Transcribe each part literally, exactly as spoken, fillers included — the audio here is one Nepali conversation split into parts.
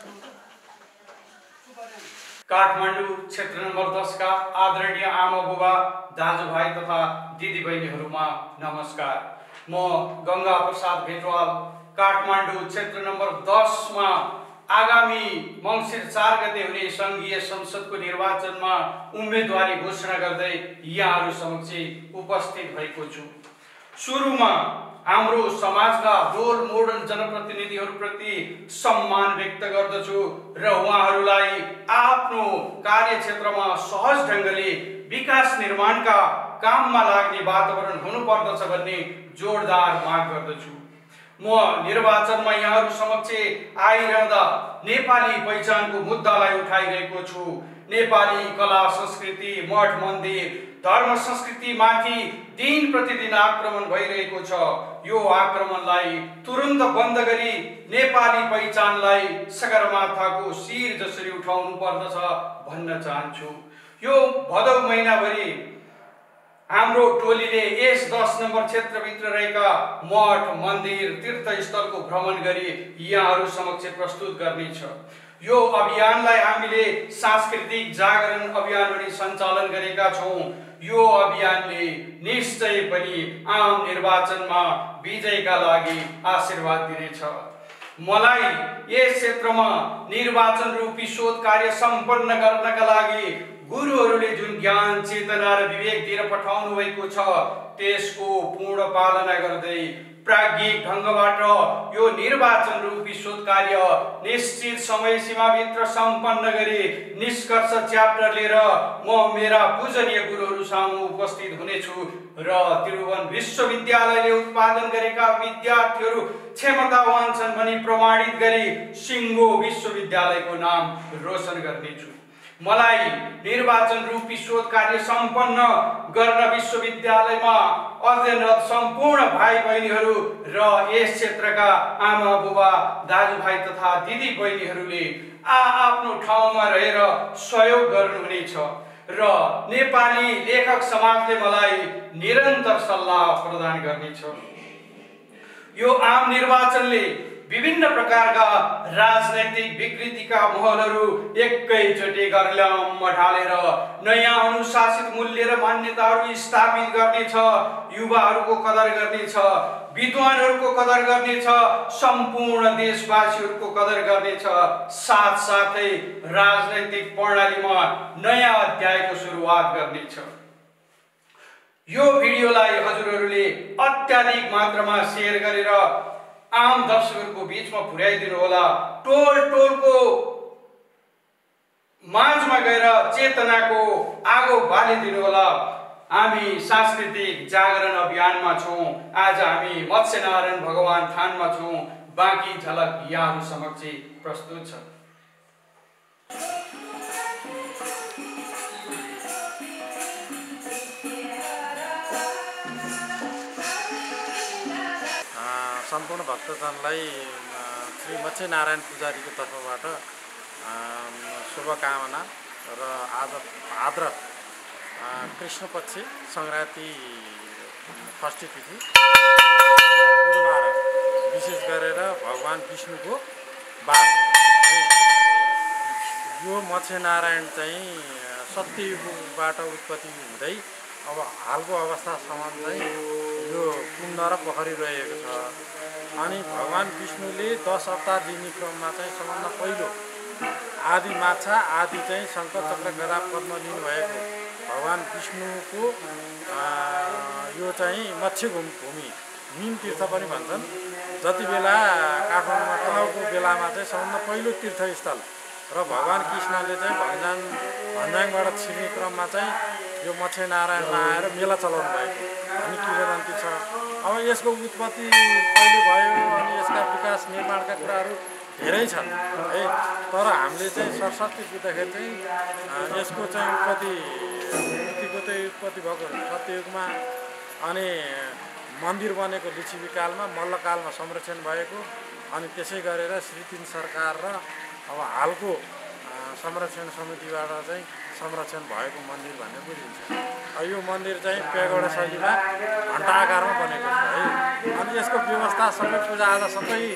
काठमाडौँ क्षेत्र नम्बर दस का आदरणीय आमा बुबा दाजुभाइ तथा दिदीबहिनीहरूमा नमस्कार। म गंगा प्रसाद भेटवाल काठमाडौँ क्षेत्र नम्बर दस मा आगामी मङ्सिर चार गते हुने संघीय संसदको निर्वाचनमा उम्मेदवारी घोषणा गर्दै यहाँहरू समक्ष उपस्थित भएको छु। सुरुमा हाम्रो समाजका रोल मोडल जनप्रतिनिधिहरूप्रति सम्मान व्यक्त गर्दछु र उहाँहरूलाई आफ्नो कार्यक्षेत्रमा सहज ढङ्गले विकास निर्माणका काममा लाग्ने वातावरण हुनुपर्दछ भन्ने जोडदार माग गर्दछु। म निर्वाचनमा यहाँहरू समक्ष आइरहँदा नेपाली पहिचानको मुद्दालाई उठाइरहेको छु। नेपाली कला संस्कृति, मठ मन्दिर, धर्म संस्कृति माथि दिन प्रतिदिन आक्रमण भइरहेको छ। यो आक्रमणलाई तुरुन्त बन्द गरी नेपाली पहिचानलाई सगरमाथाको शिर जसरी उठाउनु पर्दछ भन्न चाहन्छु। यो भदौ महिनाभरि हाम्रो टोलीले यस दस नम्बर क्षेत्रभित्र रहेका मठ मन्दिर तीर्थस्थलको भ्रमण गरी यहाँहरू समक्ष प्रस्तुत गर्नेछ। यो अभियानलाई हामीले सांस्कृतिक जागरण अभियान पनि सञ्चालन गरेका छौँ। यो अभियानले निश्चय पनि आम निर्वाचनमा विजयका लागि आशीर्वाद दिनेछ। मलाई यस क्षेत्रमा निर्वाचन रूपी शोध कार्य सम्पन्न गर्नका लागि गुरुहरूले जुन ज्ञान चेतना र विवेक दिएर पठाउनु भएको छ त्यसको पूर्ण पालना गर्दै प्राज्ञिक ढङ्गबाट यो निर्वाचन रूपी शोध कार्य निश्चित समय सीमाभित्र सम्पन्न गरी निष्कर्ष च्याप्टर लिएर म मेरा पूजनीय गुरुहरू सामु उपस्थित हुनेछु र त्रिभुवन विश्वविद्यालयले उत्पादन गरेका विद्यार्थीहरू क्षमतावान छन् भनी प्रमाणित गरी सिङ्गो विश्वविद्यालयको नाम रोशन गर्नेछु। मलाई निर्वाचन रूपी शोध कार्य सम्पन्न गर्न विश्वविद्यालयमा अध्ययनरत सम्पूर्ण भाइ बहिनीहरू र यस क्षेत्रका आमा बुबा दाजुभाइ तथा दिदी बहिनीहरूले आ आफ्नो ठाउँमा रहेर सहयोग गर्नुहुनेछ र नेपाली लेखक समाजले मलाई निरन्तर सल्लाह प्रदान गर्नेछ। यो आम निर्वाचनले विभिन्न प्रकारका राजनैतिक विकृतिका महलहरू एकैचोटि गर्ल्याममा ढालेर नयाँ अनुशासित मूल्य र मान्यताहरू स्थापित गर्नेछ। युवाहरूको कदर गर्नेछ, विद्वानहरूको कदर गर्नेछ, सम्पूर्ण देशवासीहरूको कदर गर्नेछ। साथसाथै राजनैतिक प्रणालीमा नयाँ अध्यायको सुरुवात गर्नेछ। यो भिडियोलाई हजुरहरूले अत्याधिक मात्रामा सेयर गरेर आम दर्शकहरूको बीचमा पुर्याइदिनु होला। टोल टोलको माझमा गएर चेतनाको आगो बालिदिनु होला। हामी सांस्कृतिक जागरण अभियानमा छौँ। आज हामी मत्स्यनारायण भगवान थानमा छौँ। बाँकी झलक यहाँहरू समक्ष प्रस्तुत छ। सम्पूर्ण भक्तजनलाई श्री मत्स्यनारायण पुजारीको तर्फबाट शुभकामना र आज भाद्र कृष्णपक्ष सङ्क्रान्ति षष्ठी तिथि बुधबार विशेष गरेर भगवान विष्णुको बार। यो मत्स्यनारायण चाहिँ सत्ययुगबाट उत्पत्ति हुँदै अब हालको अवस्थासम्म चाहिँ यो कुण्ड र पोखरी रहेको छ। अनि भगवान विष्णुले दस अवतार लिने क्रममा चाहिँ सबभन्दा पहिलो आदि माछा आदि चाहिँ शङ्कर चक्र गदा पद्म लिनुभएको भगवान विष्णुको यो चाहिँ मत्स्य भूमि नीम तीर्थ पनि भन्छन्। जति बेला काठमाडौँमा तलाउको बेलामा चाहिँ सबभन्दा पहिलो तीर्थस्थल र भगवान कृष्णले चाहिँ भन्जाङ भन्जाङबाट छिर्ने क्रममा चाहिँ यो मत्स्यनारायणमा आएर मेला चलाउनु भएको भन्ने किंवदन्ती छ। अब यसको उत्पत्ति कहिले भयो अनि यसका विकास निर्माणका कुराहरू धेरै छन् है। तर हामीले चाहिँ सरस्वती बुझ्दाखेरि चाहिँ यसको चाहिँ उत्पत्ति मूर्तिको चाहिँ उत्पत्ति भएको सत्ययुगमा अनि मन्दिर बनेको लिच्छवीकालमा मल्लकालमा संरक्षण भएको अनि त्यसै गरेर श्री तीन सरकार र अब हालको संरक्षण समितिबाट चाहिँ संरक्षण भएको मन्दिर भन्ने बुझिन्छ। यो मन्दिर चाहिँ पेगोडा शैलीमा घण्टा आकारमा बनेको छ है। अनि यसको व्यवस्था सबै पूजाआजा सबै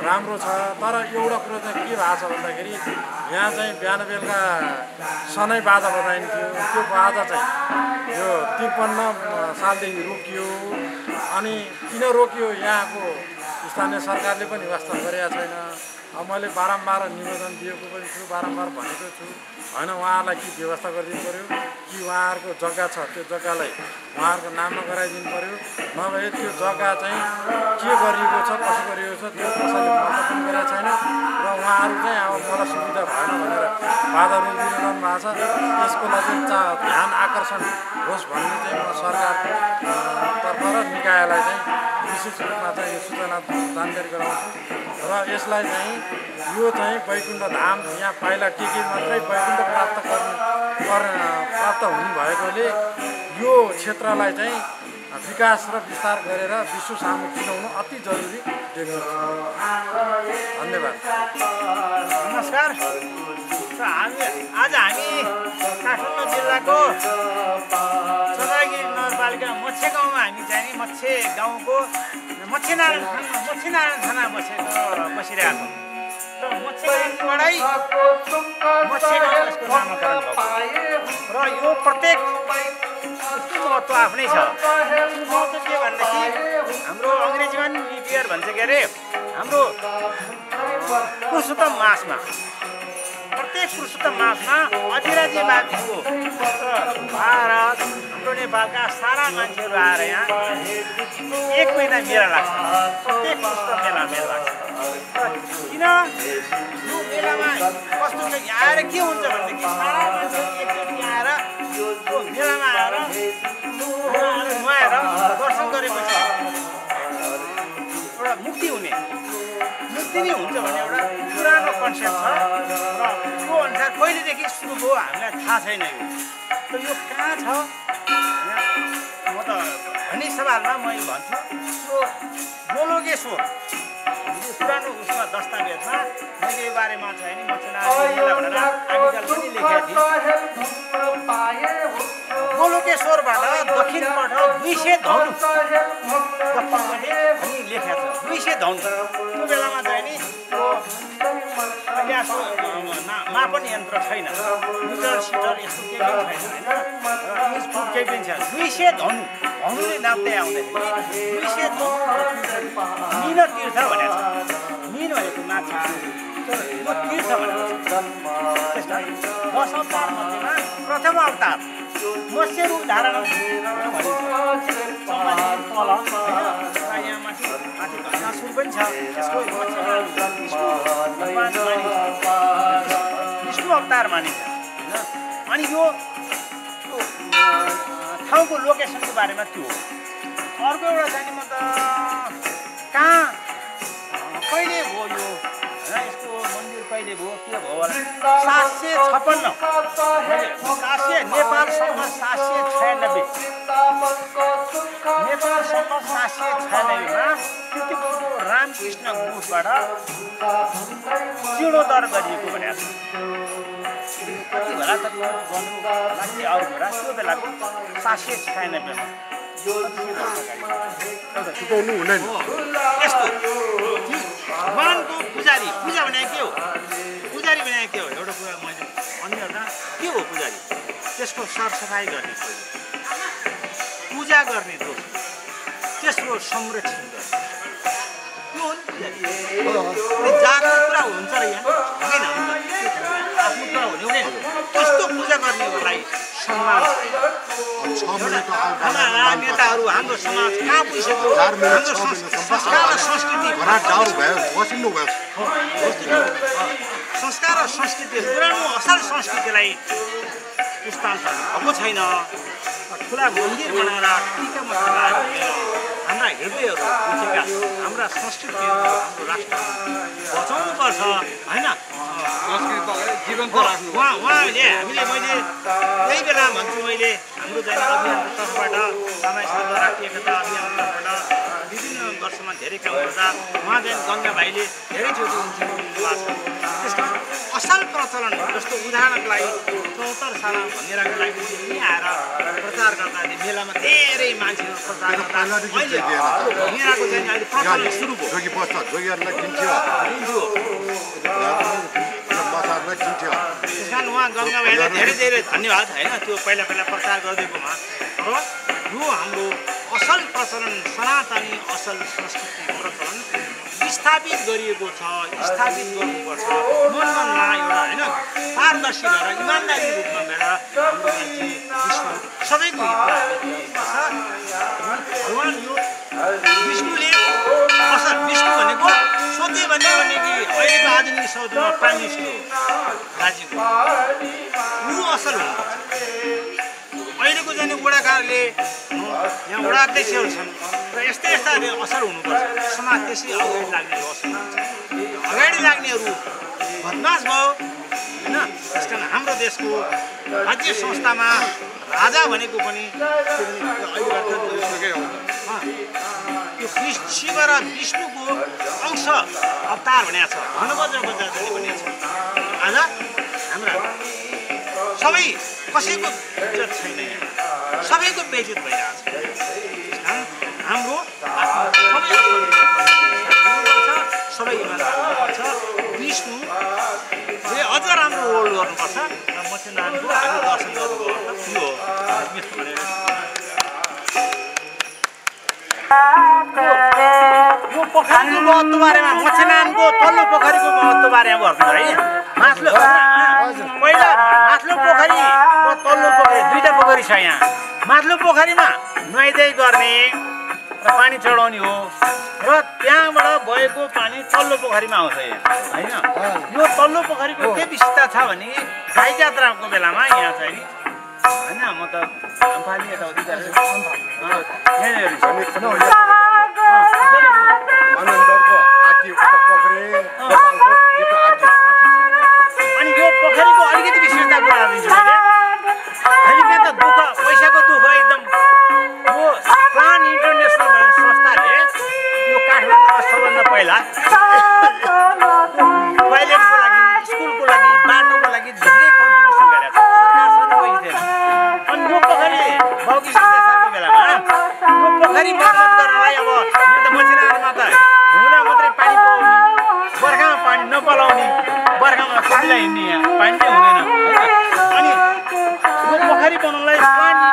राम्रो छ। तर एउटा कुरो चाहिँ के भएको छ भन्दाखेरि यहाँ चाहिँ बिहान बेलुका सनै बाजा बजाइन्थ्यो। त्यो बाजा चाहिँ यो त्रिपन्न सालदेखि रोकियो। अनि किन रोकियो यहाँको स्थानीय सरकारले पनि वास्ता गरेका छैन। अब मैले बारम्बार निवेदन दिएको पनि छु, बारम्बार भनेको छु होइन, उहाँहरूलाई के व्यवस्था गरिदिनु पऱ्यो कि उहाँहरूको जग्गा छ त्यो जग्गालाई उहाँहरूको नाममा गराइदिनु पऱ्यो। नभए त्यो जग्गा चाहिँ के गरिएको छ कसो गरिएको छ त्यो कसैले महत्त्व पनि गरेको छैन र उहाँहरू चाहिँ अब मलाई सुविधा भएन भनेर बाधा रोकिरहनु भएको छ। त्यसको लागि चा ध्यान आकर्षण होस् भन्ने चाहिँ म सरकारतर्फ र निकायलाई चाहिँ विशेष रूपमा चाहिँ यो सूचना जानकारी गराउँछु र यसलाई चाहिँ यो चाहिँ वैकुण्ठ धाम यहाँ पहिला के के मात्रै वैकुण्ठ प्राप्त गर्नु प्राप्त हुने भएकोले यो क्षेत्रलाई चाहिँ विकास र विस्तार गरेर विश्व सामु पुर्याउनु अति जरुरी देख्छु। धन्यवाद। नमस्कार। हामी आज हामी काठमाडौँ जिल्लाको चौरागिरी नगरपालिका मच्छे गाउँमा हामी चाहिँ नि मच्छे गाउँको मच्छेनारायण मच्छेनारायण थाना बसेको बसिरहेको छौँ। र मच्छेबाटै मच्छे गाउँ यसको नामाकरण भएको र यो प्रत्येक महत्त्व आफ्नै छ। महत्त्व के भनेदेखि हाम्रो अङ्ग्रेजीमा लिपियर भन्छ के अरे हाम्रो पुरुषोत्तम मासमा प्रत्येक पुरुषोत्तम मासमा अधिराज्य बाबीको भारत हाम्रो नेपालका सारा मान्छेहरू आएर यहाँ एक महिना मेला लाग्छ। प्रत्येक पुरुषोत्तम मेला मेला लाग्छ। किन यो मेलामा कस्तो छ यहाँ आएर के हुन्छ भनेदेखि सारा मान्छे एकचोटि आएर यो मेलामा आएर नुहाएर दर्शन गरेपछि एउटा मुक्ति हुने मुक्ति नै हुन्छ भन्ने एउटा पुरानो कन्सेप्ट छ र त्यो अनुसार कहिलेदेखि सुरु भयो हामीलाई थाहा छैन। यो यो कहाँ छ म त भन्ने सवालमा मैले भन्छु यो गोलोकेश्वर पुरानो उसमा दस्तावेजमा मैले यो बारेमा चाहिँ नि मच्छेनारायण मेला भनेर आर्टिकल पनि लेखेको थिएँ। गोलोकेश्वरबाट दक्षिणबाट दुई सय धनु दक्षिणपट्टि हामी लेखेको छ दुई सय धनु। त्यो बेलामा चाहिँ नि त्यो ग्यासको मापन यन्त्र छैन, मिटर सिटर यस्तो केही पनि छैन होइन, इन्चफुट केही पनि छैन। दुई सय धनु धनुले नाप्दै आउँदाखेरि दुई सय धनु मिन तीर्थ भनेको छ। मिन भनेको माछा यो तीर्थ भनेको छ। त्यसलाई दश अवतार मध्येमा प्रथम अवतार मत्स्य रूप धारण भनिन्छ। तल यहाँ माथि माथि घनासुर पनि छ। त्यसको विष्णु अवतार मानिन्छ होइन। अनि यो ठाउँको लोकेसनको बारेमा त्यो हो। अर्को एउटा जाने म त कहाँ कहिले हो यो होइन, यसको मन्दिर कहिले भयो के भयो होला। सात सय छप्पन्न सात सय नेपाल सङ्घ सात सय छयानब्बे नेपाल सङ्घ सात सय छयानब्बेमा कृतिको रामकृष्ण गुटबाट जीर्णोद्धार गरिएको भनेको छ। कति होला त गर्नु अरू कुरा त्यो बेलाको सात सय छयानब्बेमा यस्तो भगवानको पुजारी पूजा भनेको के हो, पुजारी भनेको के हो एउटा कुरा मैले अन्य एउटा के हो पुजारी, त्यसको सरसफाइ गर्ने पूजा गर्ने दोष त्यसको संरक्षण गर्ने त्यो हो नि पुजारी। जातको कुरा हुन्छ र यहाँ होइन आफ्नो कुरा हुने हुने त्यस्तो पूजा गर्नेहरूलाई सम्मान हाम्रा नेताहरू हाम्रो समाज कहाँ पुगिसक्यो। हाम्रो संस्कार र संस्कृति संस्कार र संस्कृति पुरानो असल संस्कृतिलाई पुस्तान्तरण भएको छैन। ठुला मन्दिर बनाएर टिका मसला हाम्रा हृदयहरू उठेका हाम्रा संस्कृतिहरू हाम्रो राष्ट्र बचाउनुपर्छ होइन। जीवन्त राख्नु उहाँ उहाँले हामीले मैले त्यही बेला भन्छु मैले हाम्रो जन अभियानको तर्फबाट सामाजिक राष्ट्रिय एकता अभियानको तर्फबाट विभिन्न वर्षमा धेरै काम गर्दा उहाँ चाहिँ गङ्गा भाइले धेरैचोटि उन्सिनु भएको छ। त्यस कारण असल प्रचलन जस्तो उदाहरणको लागि चौहत्तर सालमा भनेरको लागि यहीँ आएर प्रचार गर्दा मेलामा धेरै मान्छेहरू प्रचार गर्दा अहिले भनेरको चाहिँ अहिले प्रचलन सुरु भयो जोगी बस्छ जोगीहरूलाई किन्थ्यो त्यस कारण उहाँ गङ्गा भाइलाई धेरै धेरै धन्यवाद होइन त्यो पहिला पहिला प्रचार गरिदिएकोमा र यो हाम्रो असल प्रचलन सनातनी असल संस्कृति प्रचलन स्थापित गरिएको छ स्थापित गर्नुपर्छ मनमा नआएर होइन पारदर्शी भएर इमान्दारी रूपमा भएर हाम्रो राज्य विश्व सबैको हितमा भगवान् यो विष्णुले असल विष्णु भनेको सोध्यो भने भने कि अहिलेको आधुनिक शब्दमा प्राइम मिनिस्टर राज्यको ऊ असल हुनुपर्छ अहिलेको जाने बुढाकाहरूले यहाँ बुढा अध्यक्षहरू छन् र यस्ता यस्ता असल हुनुपर्छ समाज त्यसै अगाडि लाग्नेहरू असल हुन्छ अगाडि लाग्नेहरू बदमास भयो होइन त्यस कारण हाम्रो देशको राज्य संस्थामा राजा भनेको पनि त्यो शिव र विष्णुको अंश अवतार भनेको छ धनवज्रको जातिले भनेको छ आज हाम्रा सबै कसैको इज्जत छैन सबैको बेइज्जत भइरहेको छ हाम्रो सबै इमान्दार हुनुपर्छ विष्णुले अझ राम्रो रोल गर्नुपर्छ र मत्स्यनारायणको हामी दर्शन गर्नुपर्छ यो यो पोखरीको महत्त्व बारेमा मत्स्यनारायणको तल्लो पोखरीको महत्त्व बारेमा भन्नु है माथिल्लो पहिला माथिल्लो पोखरी र तल्लो पोखरी दुईटा पोखरी छ यहाँ माथिल्लो पोखरीमा नुहाइधुवाइ गर्ने र पानी चढाउने हो र त्यहाँबाट गएको पानी तल्लो पोखरीमा आउँछ होइन यो तल्लो पोखरीको के विशेषता छ भने गाई जात्राको बेलामा यहाँ चाहिँ होइन म त अम्फाली यताउति अनि यो पोखरीको अलिकति विशेषता कुरा दिन्छु मैले हामी त्यहाँ त दुःख पैसाको दुःख एकदम यो प्लान इन्टरनेसनल भन्ने संस्थाले यो काठमाडौँमा सबभन्दा पहिला टोयलेटको लागि स्कुलको लागि बाटोको लागि धेरै कन्ट्रिब्युसन गरेको छ सरकारसँग पैसा दिएर अनि यो पोखरी बाउकी सरकारको बेलामा यो पोखरी मर्मत गर्नलाई अब यो त मछिनारमा त हिउँदा मात्रै पानी पाउने बर्खामा पानी नपलाउने बर्खामा कतिलाई हिँड्ने यहाँ पानी चाहिँ हुँदैन अनि यो पोखरी बनाउनलाई पानी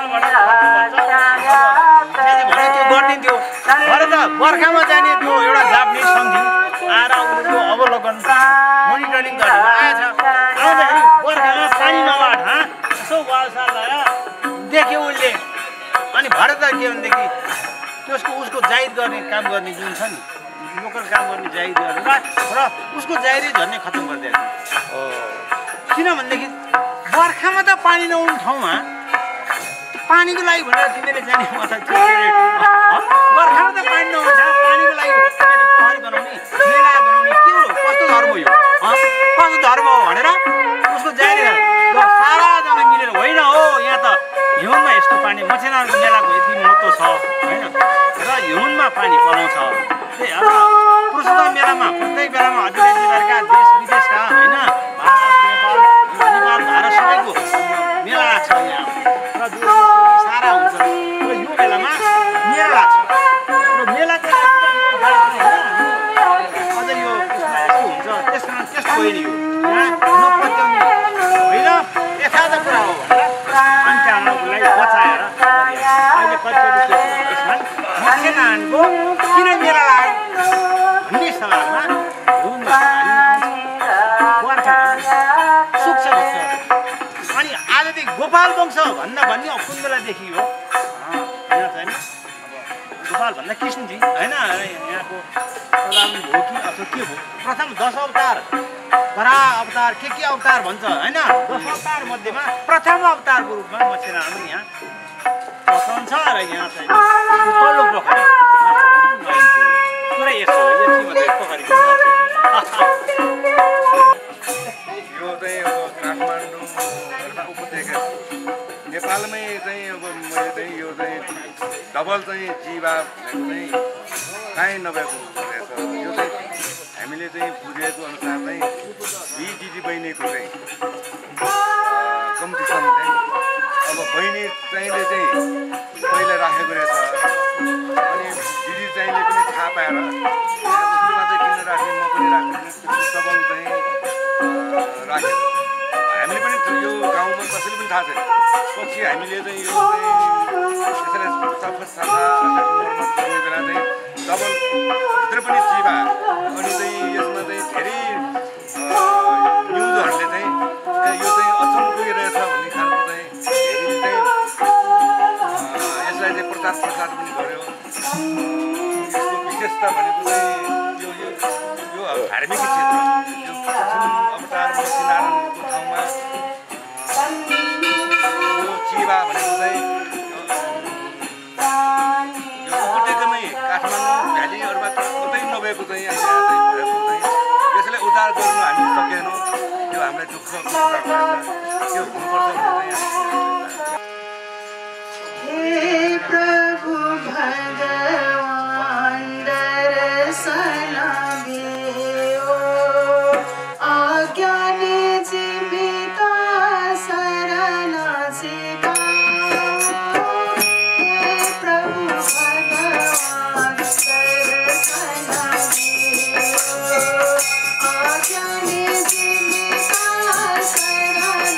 भने त्यो गरिदिन्थ्यो भरे त बर्खामा जाने त्यो एउटा जाप्ने सम्झिङ आएर उनीहरूको अवलोकन मोनिटरिङ गरेर आएछ आउँदाखेरि बर्खामा पानी नबाट हाँ यसो वालसाल लगाएर देख्यो उसले अनि भरे त के भनेदेखि त्यसको उसको जाहिर गर्ने काम गर्ने जुन छ नि लोकल काम गर्ने जाहिर गर्ने र उसको जाहिरै झन्नै खत्तम गरिदिएको किनभनेदेखि बर्खामा त पानी नहुने ठाउँमा पानीको लागि भनेर तिमीले जाने म त बर्खामा त पानी नहुन्छ पानीको लागि तिमीले पोखरी बनाउने मेला बनाउने के हो कस्तो धर्म हो यो कस्तो धर्म हो भनेर उसको जाहिर साराजना मिलेर होइन हो यहाँ त हिउँदमा यस्तो पानी मछिनारायणको मेलाको यति महत्त्व छ होइन र हिउँदमा पानी पलाउँछ त्यही अब पुरुषोत्तम मेलामा प्रत्येक बेलामा अधिवेशन गरेका देश विदेशका होइन भारत नेपाल नेपाल भारत सबैको मेला लाग्छ यहाँ र सारा हुन्छ र यो बेलामा मेला लाग्छ र मेलाको अझ यो यस्तो हुन्छ त्यस कारण त्यस्तो होइन यो यहाँ नपत्याउने होइन यथार्थ कुरा हो भनेर अनि त्यहाँबाट उसलाई बचाएर अहिले कतिपय त्यसमा मत्स्यनारायणको किन मेला लाग्यो भन्ने सवालमा सुक्छ अनि आजदेखि गोपाल वंश भन्दा भन्ने कुन बेलादेखि हो यहाँ चाहिँ अब गोपाल भन्दा कृष्णजी होइन यहाँको प्रधान हो कि अथवा के हो प्रथम दश अवतार बरा अवतार के के अवतार भन्छ होइन दश अवतार मध्येमा प्रथम अवतारको रूपमा मत्स्यनारायण यहाँ पसन्द छ र यहाँ चाहिँ तल्लो पोखरी पुरै यसो यति मात्रै पोखरीको यो चाहिँ अब काठमाडौँ उपत्यका नेपालमै चाहिँ अब मैले चाहिँ यो चाहिँ डबल चाहिँ जीवा चाहिँ काहीँ नभएको रहेछ यो चाहिँ हामी हामीले चाहिँ बुझेको अनुसार चाहिँ यी दिदी बहिनीको चाहिँ कम्पिटिसन चाहिँ अब बहिनी चाहिँले चाहिँ पहिला राखेको रहेछ अनि दिदी चाहिँले पनि थाहा पाएर उसले मात्रै किन राख्ने म पनि राख्ने सबल चाहिँ राखेको हामीले पनि यो गाउँमा कसैले पनि थाहा छैन पछि हामीले चाहिँ यो चाहिँ यसरी सफा सफा गर्ने बेला चाहिँ डबल भित्र पनि चिबा अनि चाहिँ यसमा चाहिँ धेरै न्युजहरूले चाहिँ यो चाहिँ अचम्म गइरहेछ भन्ने खालको चाहिँ धेरै चाहिँ यसलाई चाहिँ प्रचार प्रसार पनि गर्यो यसको विशेषता भनेको चाहिँ यो यो धार्मिक क्षेत्र यो अवतार बसिनारायणको ठाउँमा यो चिबा भनेको चाहिँ यो उपत्यकामै काठमाडौँ भ्यालीहरूमा कतै नभएको चाहिँ यहाँ चाहिँ भएको चाहिँ यसलाई उद्धार गर्नु हामी सकेनौँ त्यो हामीलाई दुःखको कुरा भएछ त्यो हुनुपर्छ भन्ने हे प्रभु भगवान दर्शन देओ अज्ञानी जीविका शरण सिधाओ हे प्रभु भगवान दर्शन देओ अज्ञानी जीविका शरण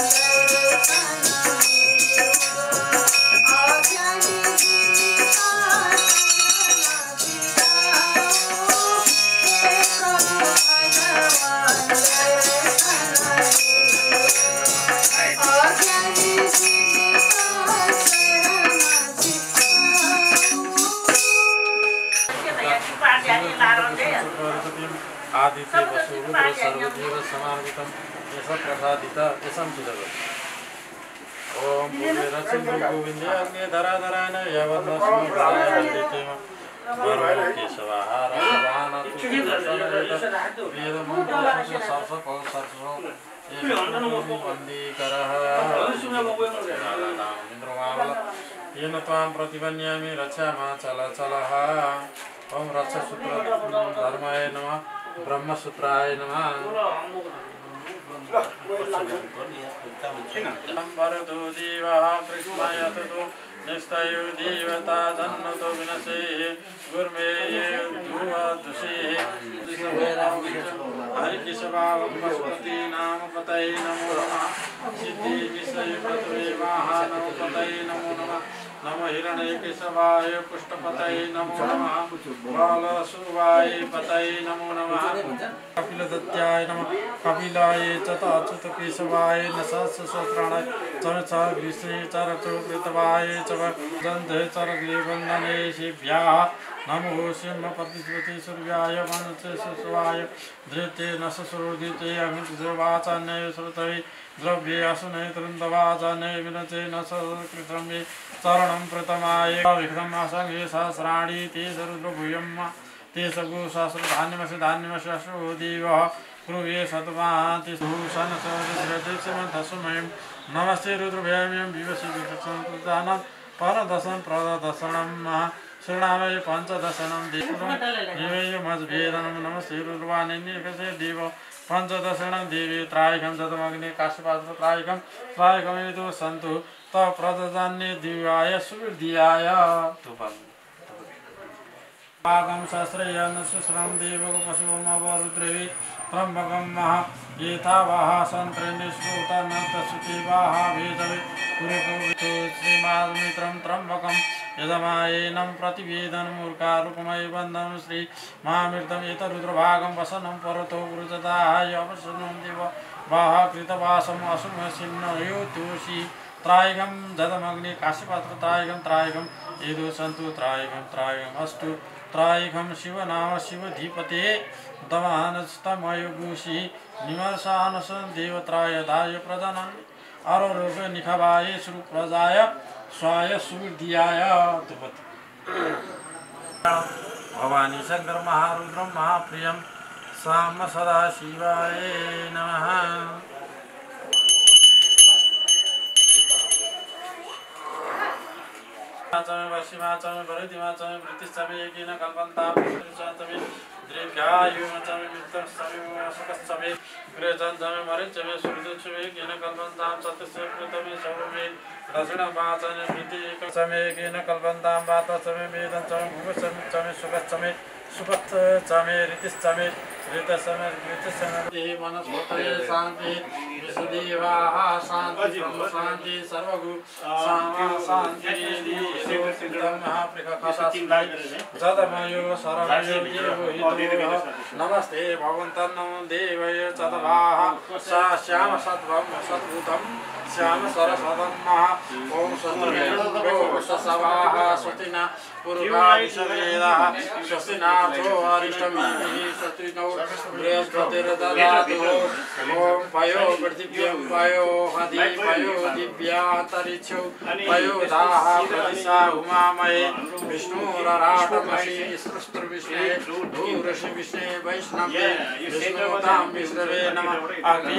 आदित्य वसु रुद्र सर्वदेव समार्पितं यशः प्रसादित यशं चिदगो ओम पूर्वे रचिन्दु गोविन्दे अग्ने धराधरायण यवन्नस्मि प्रायवन्दितेम वरुण केशवाहार सवाहन तुलसीदर्शनवेद वेदमन्त्रस्य सर्ष पौ सर्ष वन्दीकरः इन्द्रमावल येन त्वां प्रतिपन्यामि रक्षामा चल चलः ओम रक्षसूत्र धर्माय नमः ब्रह्मसूत्राय नमः वरदो देवः कृष्णाय ततो निस्तयो देवता जन्नतो विनसे गुर्मे दुवादुषे हरिकेशवावं पशुपति नाम पतये नमो नमः सिद्धि विषय पतये महानवपतये नमो नमः नमो हिरण्यकेशवाय पुष्टपतये नमो नमः बालसुवाय पतये नमो नमः कपिलदत्ताय नमः कपिलाय च अच्युतकेशवाय नशस्त्रसहस्राणाय चरच विषे चरचोकृतवाय च गन्धे चरग्रीवन्दने शिभ्याः नमो सिंहपतिपति सूर्याय मनसे शिशवाय धृते नशसुरोदिते अमितवाचान्य श्रुतये द्रव्ये असुने तृन्दवाचान्य विनचे नशकृतमे चरणं प्रथमाय विक्रम असंगे सहस्राणि ते सरुद्रभूयं ते सगु सहस्रधान्यमसि धान्यमसि अश्वो देवः कुरुवे सतमाति भूषणसमयं नमस्ते रुद्रभ्याम्यं विवसि विकसंकृतानं परदशं प्रदशनं शरणामय पञ्चदशनं देवमद्भेदनं नमस्ते रुद्रवाणिन्यकसे देव पञ्चदशनं देवी त्रायकं शतमग्ने काश्यपात्र त्रायकं त्रायकमेतु सन्तु त प्रदजान्य दिव्याय सुवृद्धियाय पाकं सहस्रयन सुश्रम देवक पशुमवरुद्रवी त्र्यम्बकं महा येथावाह सन्त्रेन्द्रश्रोतनन्तसुतिवाह भेदवे कुरुकुवितो श्रीमामित्रं त्र्यम्बकं यजमायेनं प्रतिवेदनमूर्खारूपमय बन्धनं श्री महामृतं एतरुद्रभागं वसनं परतो वृजदाय अवसनं देव वाह कृतवासम् असुमसिन्नयोतोषि त्रायकं जदमग्नि काशीपात्र त्रायकं त्रायकं एदो सन्तु त्रायकं त्रायकम् अस्तु त्रायकं शिवनाम शिवधीपते दमानस्तमयुगुषि निमर्शानसन देवत्राय दाय प्रजनन आरोग्य निखवाय सुप्रजाय स्वाय सुवृद्धियाय भवानी शंकर महारुद्रम महाप्रियम साम सदा शिवाय नमः चमे वशिमा चमे भरतिमा चमे वृत्तिश्चमे एकेन कल्पन्ता चमे दीर्घायुमा चमे मित्रं चमे सुखश्चमे गृहजन चमे मरिचमे सुहृदुचमे एकेन कल्पन्तां सत्यस्य कृतमे सौमे दक्षिणवाचने वृत्ति चमे एकेन कल्पन्तां वात चमे वेदं चमे भूगश्चमे चमे सुखश्चमे सुपत् चमे ऋतिश्चमे ऋतश्चमे ऋतिश्चमे वनस्पतये शान्ति विशुदेवाः शान्ति ब्रह्म शान्ति सर्वगु सामा शान्ति जदमयो शरणयो देवो नमस्ते भगवन्तं देवय चतवाः सा श्याम सत्वं सद्भूतं श्याम सरस्वतं महा ॐ सत्वमेव स्वस्तिना पूर्वा विश्ववेदाः स्वस्तिनाथो अरिष्टमिः स्वस्तिनो बृहस्पतिर्दधातु ॐ पयो पृथिव्यं पयो हदि पयो दिव्यान्तरिक्षौ पयो दाः प्रतिशा उमामये विष्णुरराटमसि सृष्टुर्विष्णे भूऋषि विष्णे वैष्णवे विष्णुतां विष्णवे नमः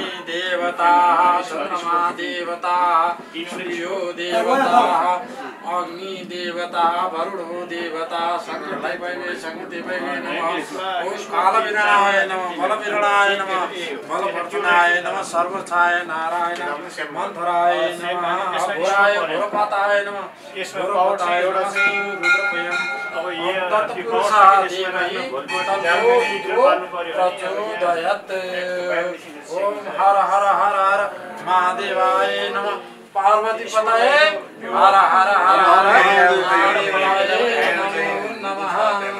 अग्निदेवताः चन्द्रमा देवताः सूर्यो देवताः अग्नि देवता वरुणो देवता शङ्करलाई वैवे शङ्करदेव वैवे नमः ओम कालविरणाय नमः बलविरणाय नमः बलवर्धनाय नमः सर्वछाय नारायण मन्थराय नमः घोराय घोरपाताय नमः घोरपाताय नमः रुद्रप्रियं तत्पुरुषादेवहि तन्नो प्रचोदयात् ओम हर हर हर हर महादेवाय नमः पार्वती पतये हर हर हर हर महादेवाय नमः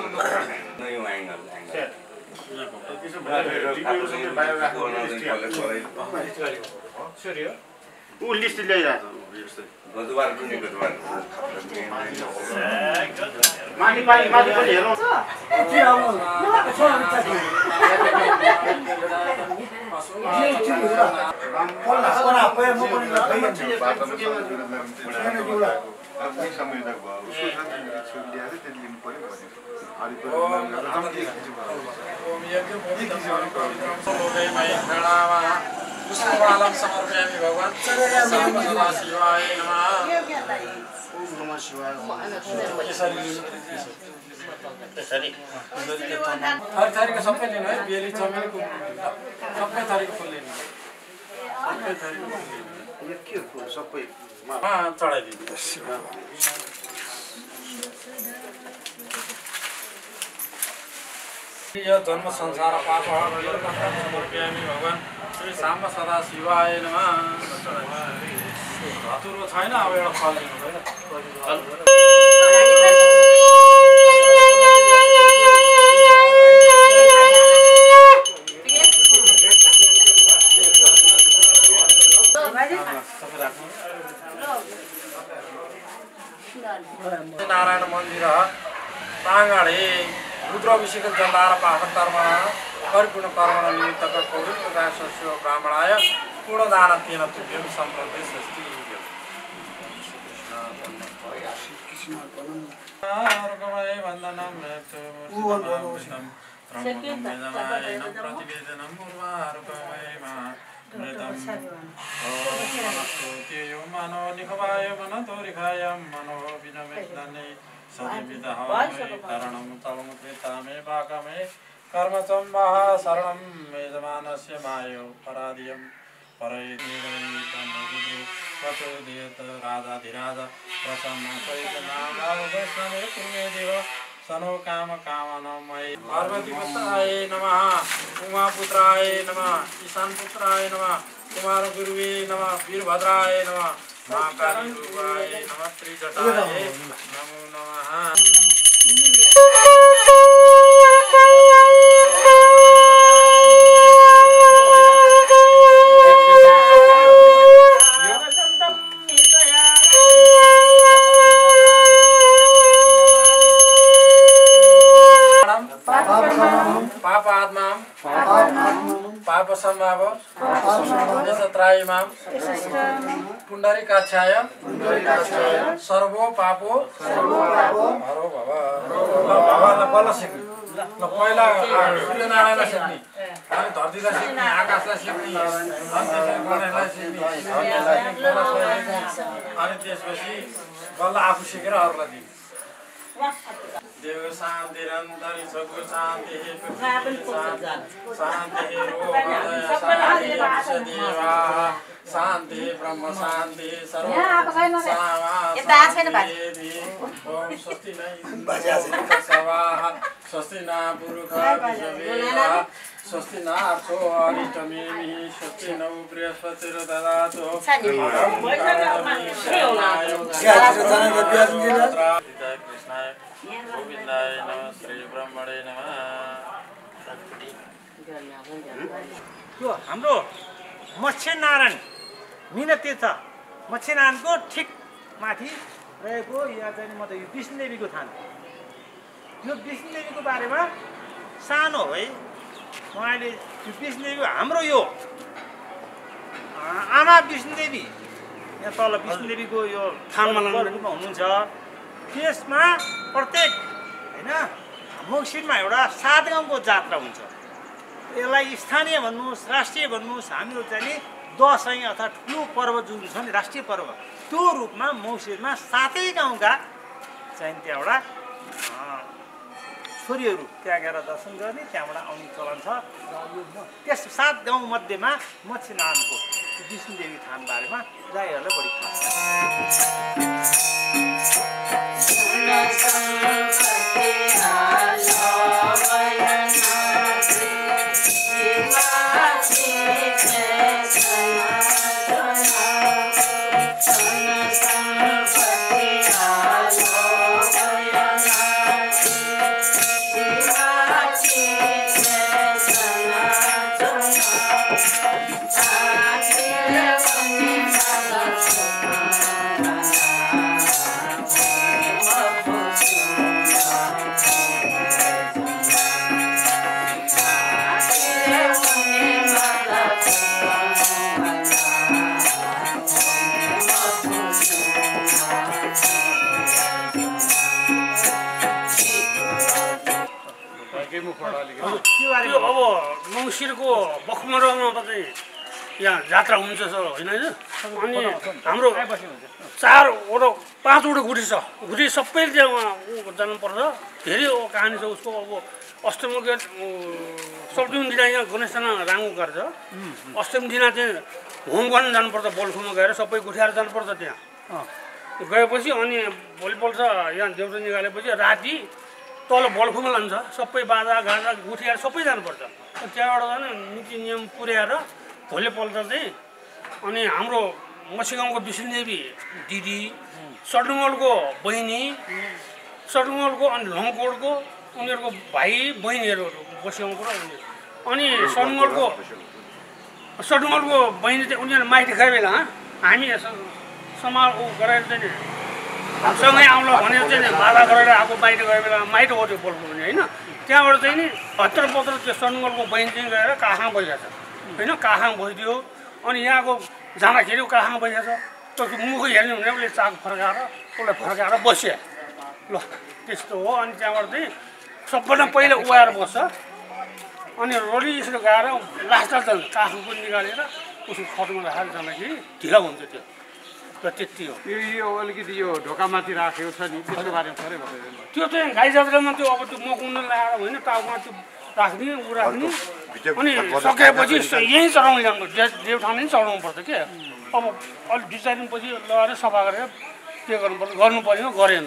ऊ लिस्ट ल्याइरहेको बुधबार कुनै बुधबार माथि पानी माथि पनि हेरौँ पुष्पमालं समर्पयामि भगवान् साम सदा शिवाय नमः ओम नमः शिवाय यसरी हर थरीको सबै लिनु है बेली चमेलीको सबै थरीको फुल लिनु सबै थरीको फुल लिनु यो के हो सबै चढाइदिनु यो जन्म संसार पाप समर्पयामि भगवान् श्री साम सदा शिवाय नमः धतुरो छैन अब एउटा फल दिनु होइन नारायण मन्दिर प्राङ्गणे रुद्राभिषेक जलार पाठक कर्मण परिपूर्ण कर्मण निमित्तक कौरव प्रकाश शिव ब्राह्मणाय पूर्णदान तेन तुभ्यं सम्प्रति स्वस्ति कृष्णार्पणमय वन्दनं मृत्युमूर्तिमं ब्रह्मगम्यजमायनं प्रतिवेदनं उर्वारुकमय मृतं ओमस्तुत्यो मनो निखवाय मनोरिखाय मनो विनमेदने सदिविदः करणं तलमुत्रितामे पाकमे कर्मचम्बः शरणं यजमानस्य मायो परादियं परैर्निवैतमोदित राजाधिराज प्रसन्न चैतनामवैष्णवे कुर्मे देव सनो काम कामनमय पार्वतीपुत्राय नमः उमापुत्राय नमः ईशानपुत्राय नमः कुमार गुरुवे नमः वीरभद्राय नमः महाकाली रूपाय नमः त्रिजटाय नमो नमः पापात्मां पापसम्भाव यशत्रायिमां पुण्डरीकाक्षाय सर्वो पापो हरो भव भगवान्लाई बल्ल सिक्ने ल पहिला सूर्यनारायणलाई सिक्ने अनि धरतीलाई सिक्ने आकाशलाई सिक्ने अनि गणेशलाई सिक्ने अनि त्यसपछि बल्ल आफू सिकेर अरूलाई दिने देव शान्ति निरन्तरी सगुण शान्ति शान्ति शान्ति शान्ति ब्रह्म शान्ति सर्व ओम स्वस्ति नै सवाः स्वस्ति न पुरुषा विश्ववेदाः स्वस्ति न अर्थो अरिष्टमेमिः स्वस्ति नौ बृहस्पतिर्ददातु कृष्णाय गोविन्दाय नमः श्री ब्रह्मणे नमः। यो हाम्रो मत्स्यनारायण मीनतीर्थ मत्स्यनारायणको ठिक माथि रहेको यहाँ चाहिँ म त यो विष्णुदेवीको थान यो विष्णुदेवीको बारेमा सानो है उहाँले यो विष्णुदेवी हाम्रो यो आमा विष्णुदेवी यहाँ तल विष्णुदेवीको यो थानमा रूपमा हुनुहुन्छ त्यसमा प्रत्येक होइन मङ्सिरमा एउटा सात गाउँको जात्रा हुन्छ यसलाई स्थानीय भन्नुहोस् राष्ट्रिय भन्नुहोस् हामीहरू चाहिँ दसैँ अथवा ठुलो पर्व जुन छ नि राष्ट्रिय पर्व त्यो रूपमा मौसिरमा सातै गाउँका चाहिँ त्यहाँबाट छोरीहरू त्यहाँ गएर दर्शन गर्ने त्यहाँबाट आउने चलन छ र यो त्यस सात गाउँ मध्येमा मच्छी नारायणको विष्णुदेवी थान बारेमा राईहरूलाई बढी थाहा त्यो अब मङ्सिरको बखमरामा चाहिँ यहाँ जात्रा हुन्छ सर होइन अनि हाम्रो चारवटा पाँचवटा गुठी छ गुठी सबैले त्यहाँ ऊ जानुपर्छ धेरै कहानी छ उसको अब अष्टमी गेट सप्तमी दिन यहाँ गणेशजना राङ्गो गर्छ अष्टमी दिन चाहिँ होम गर्न जानुपर्छ बल्खुमा गएर सबै गुठिएर जानुपर्छ त्यहाँ गएपछि अनि भोलिपल्ट यहाँ देउता निकालेपछि राति तल बल्खुमा लान्छ सबै बाजा गाजा गुठिएर सबै जानुपर्छ त्यहाँबाट झन् नीति नियम पुर्याएर भोलिपल्ट चाहिँ अनि हाम्रो मसी गाउँको विष्णुदेवी दिदी सडुङ्गलको बहिनी सडुङ्गलको अनि लङकोटको उनीहरूको भाइ बहिनीहरू मसी गाउँको र अनि सडुङ्गलको सडुङ्गलको बहिनी चाहिँ उनीहरू माइती खाए बेला हामी समाज ऊ गरेर चाहिँ सँगै आउला भनेर चाहिँ बाधा गरेर आएको माइती गए बेला माइती गऱ्यो बोल्नु भने होइन त्यहाँबाट चाहिँ नि हत्तर पत्र त्यो सडुङ्गलको बहिनी चाहिँ गएर काखाङ बसिरहेको छ होइन काखाङ बसिदियो अनि यहाँको जाँदाखेरि काखाङ बसिरहेको छ त्यो मुख हेर्ने भने उसले चाक फर्काएर उसलाई फर्काएर बस्यो ल त्यस्तो हो अनि त्यहाँबाट चाहिँ सबभन्दा पहिला उहाएर बस्छ अनि रोली यसरी गएर लास्टमा चाहिँ काखको निकालेर उसको खटमा राखेर जाँदाखेरि ढिला हुन्छ त्यो र त्यति हो यो यो अलिकति यो ढोकामाथि राखेको छ नि त्यसको बारेमा थोरै बताइदिनु त्यो चाहिँ गाई जात्रामा त्यो अब त्यो मकुन्ड लगाएर होइन टाउमा त्यो राख्ने ऊ राख्ने अनि सकेपछि यहीँ चढाउनु जानु देवठाउँ नै चढाउनु पर्छ के अब अलिक दुई चार दिनपछि लगाएर सफा गरेर के गर्नुपर्छ गर्नु परेन गरेन।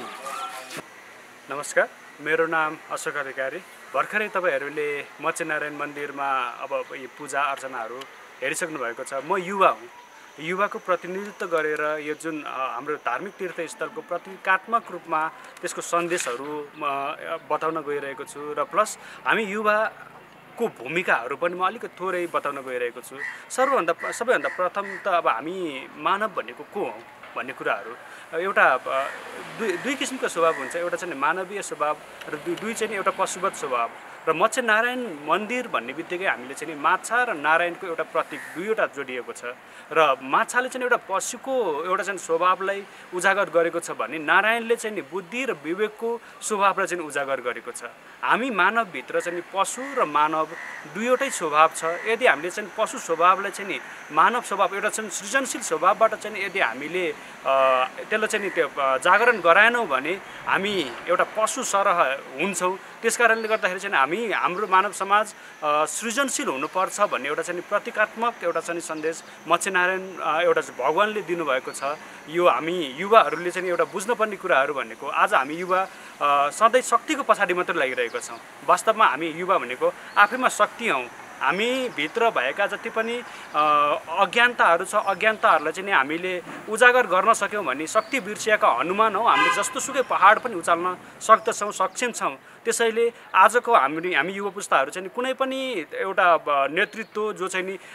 नमस्कार, मेरो नाम अशोक अधिकारी। भर्खरै तपाईँहरूले मच्छनारायण मन्दिरमा अब यो पूजा अर्चनाहरू हेरिसक्नु भएको छ। म युवा हुँ, युवाको प्रतिनिधित्व गरेर यो जुन हाम्रो धार्मिक तीर्थस्थलको प्रतीकात्मक रूपमा त्यसको सन्देशहरू बताउन गइरहेको छु र प्लस हामी युवाको भूमिकाहरू पनि म अलिकति थोरै बताउन गइरहेको छु। सर्वभन्दा सबैभन्दा प्रथम त अब हामी मानव भनेको को हौँ भन्ने कुराहरू एउटा दुई दुई किसिमको स्वभाव हुन्छ। एउटा चाहिँ मानवीय स्वभाव र दुई दुई चाहिँ एउटा पशुवत स्वभाव। र मच्छनारायण मन्दिर भन्ने बित्तिकै हामीले चाहिँ माछा र नारायणको एउटा प्रतीक दुईवटा जोडिएको छ र माछाले चाहिँ एउटा पशुको एउटा चाहिँ स्वभावलाई उजागर गरेको छ भने नारायणले चाहिँ बुद्धि र विवेकको स्वभावलाई चाहिँ उजागर गरेको छ। हामी मानवभित्र चाहिँ पशु र मानव दुईवटै स्वभाव छ। यदि हामीले चाहिँ पशु स्वभावलाई चाहिँ मानव स्वभाव एउटा चाहिँ सृजनशील स्वभावबाट चाहिँ यदि हामीले त्यसलाई चाहिँ त्यो जागरण गराएनौँ भने हामी एउटा पशु सरह हुन्छौँ। त्यस कारणले गर्दाखेरि चाहिँ हामी हाम्रो मानव समाज सृजनशील हुनुपर्छ भन्ने एउटा चाहिँ प्रतीकात्मक एउटा चाहिँ सन्देश मच्छनारायण एउटा भगवान्ले दिनुभएको छ। यो हामी युवाहरूले चाहिँ एउटा बुझ्नुपर्ने कुराहरू भनेको आज हामी युवा सधैँ शक्तिको पछाडि मात्रै लागिरहेको छौँ। वास्तवमा हामी युवा भनेको आफैमा शक्ति हौँ। हामी भित्र भएका जति पनि अज्ञानताहरू छ अज्ञानताहरूलाई चाहिँ हामीले उजागर गर्न सक्यौँ भने शक्ति बिर्सिएका हनुमान हौ हामीले जस्तो सुकै पहाड पनि उचाल्न सक्दछौँ सक्षम छौँ। त्यसैले आजको हामी हामी युवा पुस्ताहरू चाहिँ कुनै पनि एउटा नेतृत्व जो चाहिँ नि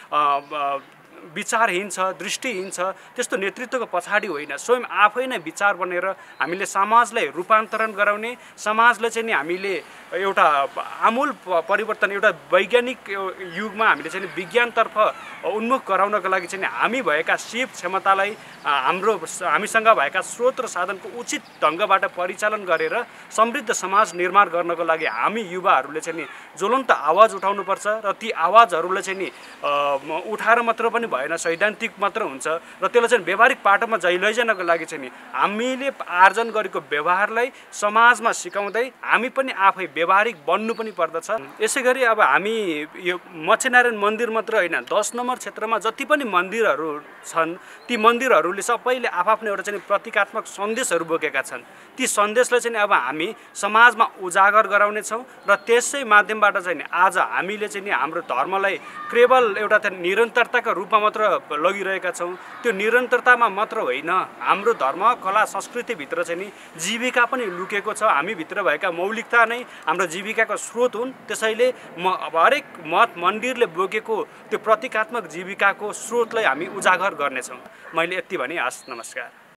विचारहीन छ दृष्टिहीन छ त्यस्तो नेतृत्वको पछाडि होइन, स्वयं आफै नै विचार बनेर हामीले समाजलाई रूपान्तरण गराउने समाजलाई चाहिँ नि हामीले एउटा आमूल परिवर्तन एउटा वैज्ञानिक युगमा हामीले चाहिँ विज्ञानतर्फ उन्मुख गराउनको लागि चाहिँ हामी भएका सिप क्षमतालाई हाम्रो हामीसँग भएका स्रोत र साधनको उचित ढङ्गबाट परिचालन गरेर समृद्ध समाज निर्माण गर्नको लागि हामी युवाहरूले चाहिँ नि ज्वलन्त आवाज उठाउनुपर्छ र ती आवाजहरूलाई चाहिँ नि उठाएर मात्र पनि भएन, सैद्धान्तिक मात्र हुन्छ र त्यसलाई चाहिँ व्यवहारिक पाटोमा जाइ लैजानको लागि चाहिँ नि हामीले आर्जन गरेको व्यवहारलाई समाजमा सिकाउँदै हामी पनि आफै व्यवहारिक बन्नु पनि पर्दछ। यसै गरी अब हामी यो मच्छेनारायण मन्दिर मात्र होइन, दस नम्बर क्षेत्रमा जति पनि मन्दिरहरू छन् ती मन्दिरहरूले सबैले आफ्नो एउटा चाहिँ प्रतीकात्मक सन्देशहरू बोकेका छन्। ती सन्देशलाई चाहिँ अब हामी समाजमा उजागर गराउनेछौँ र त्यसै माध्यमबाट चाहिँ आज हामीले चाहिँ हाम्रो धर्मलाई केवल एउटा निरन्तरताका रूपमा मात्र लगिरहेका छौँ। त्यो निरन्तरतामा मात्र होइन, हाम्रो धर्म कला संस्कृतिभित्र चाहिँ नि जीविका पनि लुकेको छ। हामीभित्र भएका मौलिकता नै हाम्रो जीविकाको स्रोत हुन्। त्यसैले म अब हरेक मठ मन्दिरले बोकेको त्यो प्रतीकात्मक जीविकाको स्रोतलाई हामी उजागर गर्नेछौँ। मैले यति भने हस्, नमस्कार।